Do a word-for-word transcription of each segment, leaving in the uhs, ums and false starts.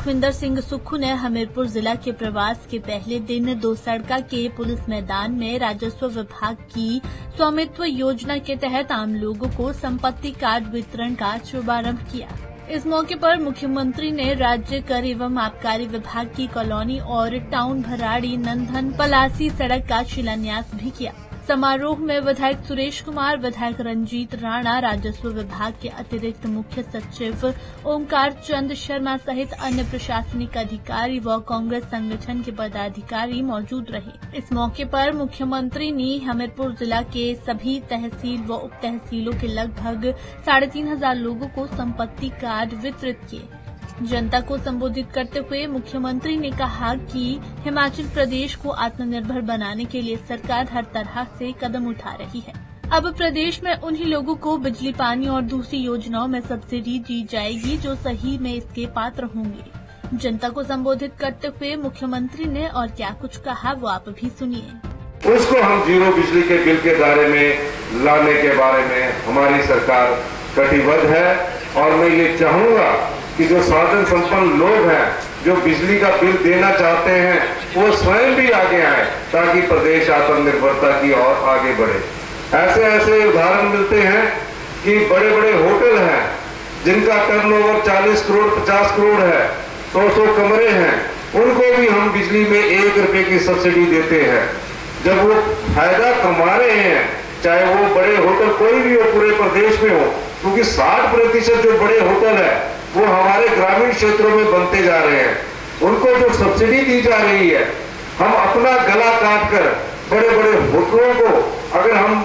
लखविंदर सिंह सुक्खू ने हमीरपुर जिला के प्रवास के पहले दिन दो सड़का के पुलिस मैदान में राजस्व विभाग की स्वामित्व योजना के तहत आम लोगों को संपत्ति कार्ड वितरण का शुभारंभ किया। इस मौके पर मुख्यमंत्री ने राज्य कर एवं आबकारी विभाग की कॉलोनी और टाउन भराड़ी नंदन पलासी सड़क का शिलान्यास भी किया। समारोह में विधायक सुरेश कुमार, विधायक रंजीत राणा, राजस्व विभाग के अतिरिक्त मुख्य सचिव ओंकार चंद शर्मा सहित अन्य प्रशासनिक अधिकारी व कांग्रेस संगठन के पदाधिकारी मौजूद रहे। इस मौके पर मुख्यमंत्री ने हमीरपुर जिला के सभी तहसील व उप तहसीलों के लगभग साढ़े तीन हजार लोगों को संपत्ति कार्ड वितरित किए। जनता को संबोधित करते हुए मुख्यमंत्री ने कहा कि हिमाचल प्रदेश को आत्मनिर्भर बनाने के लिए सरकार हर तरह से कदम उठा रही है। अब प्रदेश में उन्हीं लोगों को बिजली, पानी और दूसरी योजनाओं में सब्सिडी दी जाएगी जो सही में इसके पात्र होंगे। जनता को संबोधित करते हुए मुख्यमंत्री ने और क्या कुछ कहा वो आप भी सुनिए। उसको हम जीरो बिजली के बिल के दायरे में लाने के बारे में हमारी सरकार कटिबद्ध है और मैं ये चाहूंगा कि जो साधन संपन्न लोग हैं जो बिजली का बिल देना चाहते हैं वो स्वयं भी आगे आए ताकि प्रदेश आत्मनिर्भरता की ओर आगे बढ़े। ऐसे ऐसे उदाहरण मिलते हैं कि बड़े बड़े होटल हैं जिनका टर्नओवर चालीस करोड़ पचास करोड़ है, सौ सौ कमरे हैं, उनको भी हम बिजली में एक रुपए की सब्सिडी देते हैं। जब वो फायदा कमा रहे हैं, चाहे वो बड़े होटल कोई भी हो पूरे प्रदेश में हो, क्योंकि साठ प्रतिशत जो बड़े होटल है वो हमारे ग्रामीण क्षेत्रों में बनते जा रहे हैं, उनको जो सब्सिडी दी जा रही है, हम अपना गला काट कर बड़े बड़े होटलों को अगर हम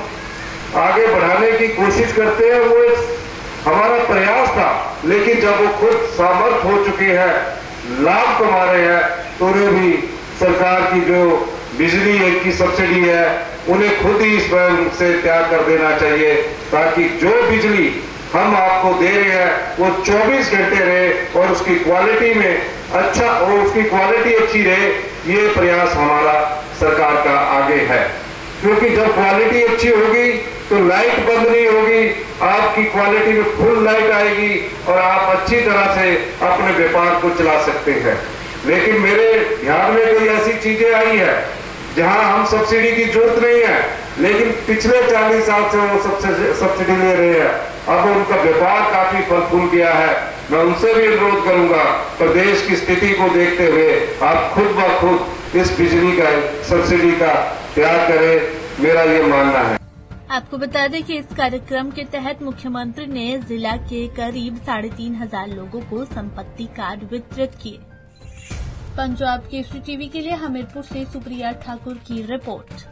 आगे बढ़ाने की कोशिश करते हैं, वो हमारा प्रयास था। लेकिन जब वो खुद सामर्थ हो चुके हैं, लाभ कमा रहे हैं, तो उन्हें भी सरकार की जो बिजली की सब्सिडी है उन्हें खुद ही स्वयं से त्याग कर देना चाहिए, ताकि जो बिजली हम आपको दे रहे हैं वो चौबीस घंटे रहे और उसकी क्वालिटी में अच्छा और उसकी क्वालिटी अच्छी रहे। ये प्रयास हमारा सरकार का आगे है, क्योंकि जब क्वालिटी अच्छी होगी तो लाइट बंद नहीं होगी, आपकी क्वालिटी में फुल लाइट आएगी और आप अच्छी तरह से अपने व्यापार को चला सकते हैं। लेकिन मेरे ध्यान में कोई ऐसी चीजें आई है जहां हम सब्सिडी की जरूरत नहीं है, लेकिन पिछले चालीस साल से वो सब्सिडी ले रहे हैं, अब उनका व्यापार काफी फल फूल गया है। मैं उनसे भी अनुरोध करूंगा, प्रदेश की स्थिति को देखते हुए आप खुद ब खुद इस बिजली का सब्सिडी का त्याग करें, मेरा ये मानना है। आपको बता दें कि इस कार्यक्रम के तहत मुख्यमंत्री ने जिला के करीब साढ़े तीन हजार लोगों को संपत्ति कार्ड वितरित किए। पंजाब केसरी टीवी के लिए हमीरपुर से सुप्रिया ठाकुर की रिपोर्ट।